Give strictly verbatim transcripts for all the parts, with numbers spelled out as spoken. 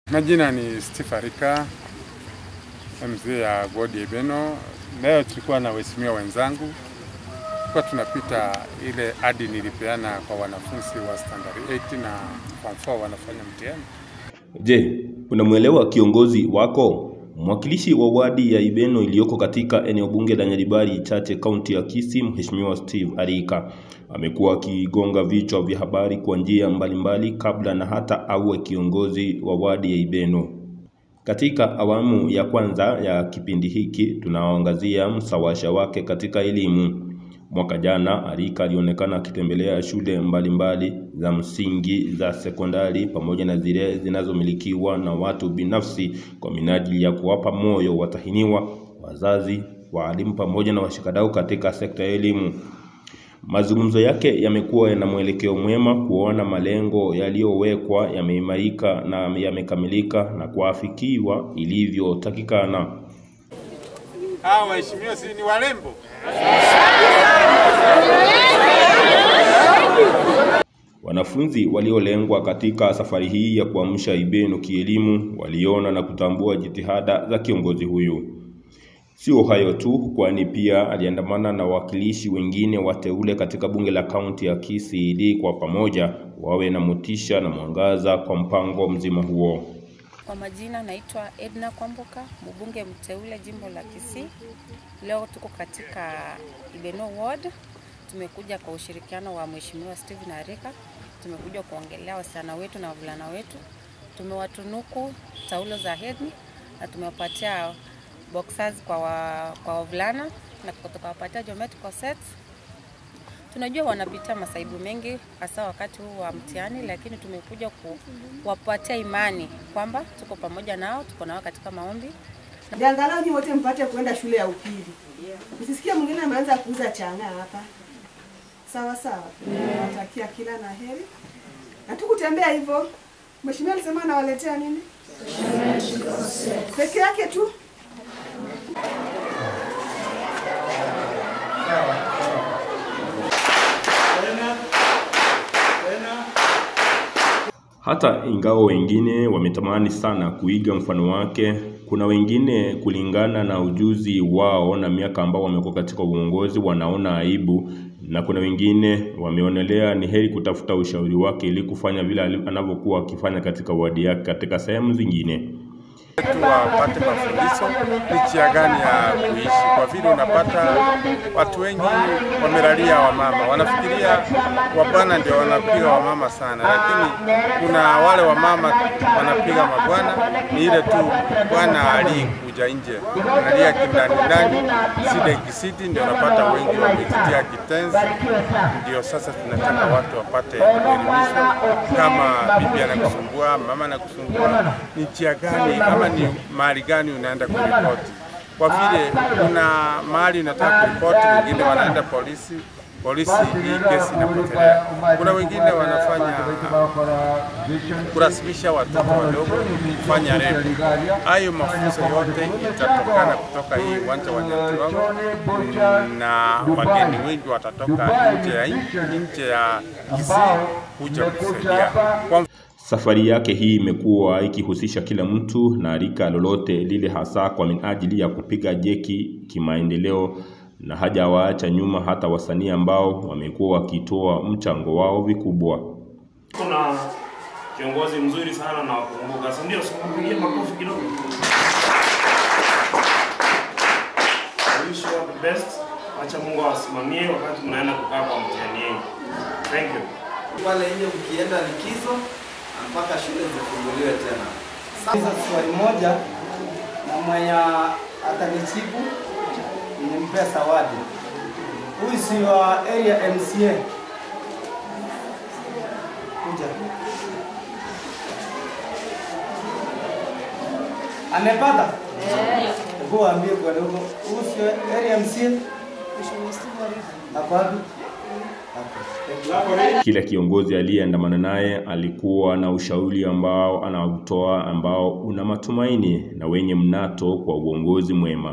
Majina ni Arika, M Z ya Wodi Ibeno. Leo tulikuwa na waheshimiwa wenzangu. Kwa tunapita ile adi nilipeana kwa wanafunzi wa standard eight na form four wanafanya mtihani. Je, unamuelewa kiongozi wako? Mwakilishi wa wadi ya Ibeno iliyoko katika eneo bunge la Nyaribari Chache kaunti ya Kisii, Mheshimiwa Arika amekuwa akigonga vichwa vya habari kwa njia mbalimbali kabla na hata awe kiongozi wa wadi ya Ibeno. Katika awamu ya kwanza ya kipindi hiki tunaangazia msawasha wake katika elimu. Mwaka jana Arika alionekana akitembelea shule mbalimbali za msingi, za sekondari pamoja na zile zinazomilikiwa na watu binafsi kwa minajili ya kuwapa moyo watahiniwa, wazazi, walimu pamoja na washikadau katika sekta ya elimu. Mazungumzo yake yamekuwa na mwelekeo mwema kuona malengo yaliyowekwa yameimarika na yamekamilika na kuafikiwa ilivyotakikana. Hao waheshimiwa si ni walembo? Wanafunzi waliolengwa katika safari hii ya kuamsha Ibeno kielimu waliona na kutambua jitihada za kiongozi huyu. Sio hayo tu, kwani pia aliandamana na wakilishi wengine wateule katika bunge la kaunti ya Kisii ili kwa pamoja wawe na motisha na mwangaza kwa mpango mzima huo. Kwa majina naitwa Edna Kwamboka, mbunge mteule jimbo la Kisii. Leo tuko katika Ibeno Ward. Tumekuja kwa ushirikiano wa Mheshimiwa Arika. Tumekuja kuongelea wasichana wetu na wavulana wetu. Tumewatunuku taulo za hedni na tumewapatia boxers kwa wa, kwa wavulana na tukawapatia geometrical sets. Tunajua wanapitia masaibu mengi hasa wakati huu wa mtihani, lakini tumekuja kuwapatia imani kwamba tuko pamoja nao, tuko nao katika maombi. Angalau ni wote mpate kwenda shule ya upili. Usisikie mwingine ameanza kuuza changa hapa. Sawa sawa. Natakia kila na heri. Na tukutembea hivyo. Mheshimiwa alisema anawaletea nini? Peke yake tu. Hata ingawa wengine wametamani sana kuiga mfano wake, kuna wengine kulingana na ujuzi wao na miaka ambao wamekuwa katika uongozi wanaona aibu, na kuna wengine wameonelea ni heri kutafuta ushauri wake ili kufanya vile anavyokuwa akifanya katika wadi yake katika sehemu zingine. Tuwapate mafundisho licha ya gani ya kuishi, kwa vile unapata watu wengi wamelalia wamama, wanafikiria wabwana ndio wanapiga wamama sana, lakini kuna wale wamama wanapiga mabwana, ni ile tu bwana alikuja nje analia kindani ndani side kisiti, ndio unapata wengi wamejitia kitenzi. Ndio sasa tunataka watu wapate elimisho, kama bibi anakusumbua, mama anakusumbua, ni njia gani ama ni mahali gani unaenda kuripoti. Kwa vile kuna mahali unataka kuripoti, wengine wanaenda polisi, polisi hii kesi inapotelea. Kuna wengine wanafanya kurasimisha watoto wadogo, kufanya repu. Hayo mafunzo yote itatokana kutoka hii uwanja wa Nyaribari, na wageni wengi watatoka nje ya nje ya Kisii kuja kusaidia. Safari yake hii imekuwa ikihusisha kila mtu na rika lolote lile, hasa kwa minajili ya kupiga jeki kimaendeleo, na hajawaacha nyuma hata wasanii ambao wamekuwa wakitoa mchango wao vikubwa. Kuna kiongozi mzuri sana na wakumbuka, si ndio? Sikumpigie makofi kidogo. I wish you all the best. Acha Mungu awasimamie wakati mnaenda kukaa kwa mtihani wenu. Thank you. Pale nje ukienda likizo mpaka shule zifunguliwe tena. Sasa swali moja na mwenye atanijibu nimpe zawadi. Who is your area M C A? Kuja. Amepata? Eh. Hebu ambie kwa dogo. Who is your area M C A? Hapa. Kila kiongozi aliyeandamana naye alikuwa na ushauri ambao anautoa ambao una matumaini na wenye mnato kwa uongozi mwema.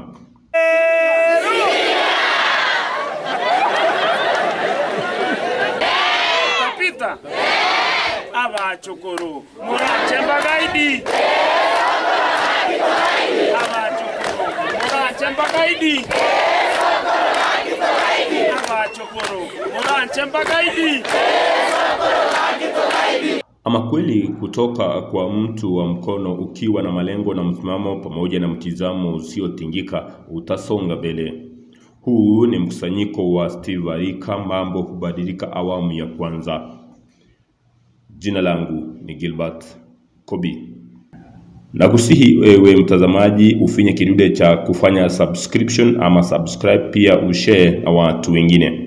Tapita. Aba chokoro. Mura chemba gaidi. chembagaidi abachokoro moran chembagaidi. Ama kweli kutoka kwa mtu wa mkono ukiwa na malengo na msimamo pamoja na mtizamo usiotingika utasonga mbele. Huu ni mkusanyiko wa Steve Arika, Mambo, Hubadilika awamu ya kwanza. Jina langu ni Gilbert Kobi. Na kusihi wewe mtazamaji ufinye kidude cha kufanya subscription ama subscribe, pia ushare na watu wengine.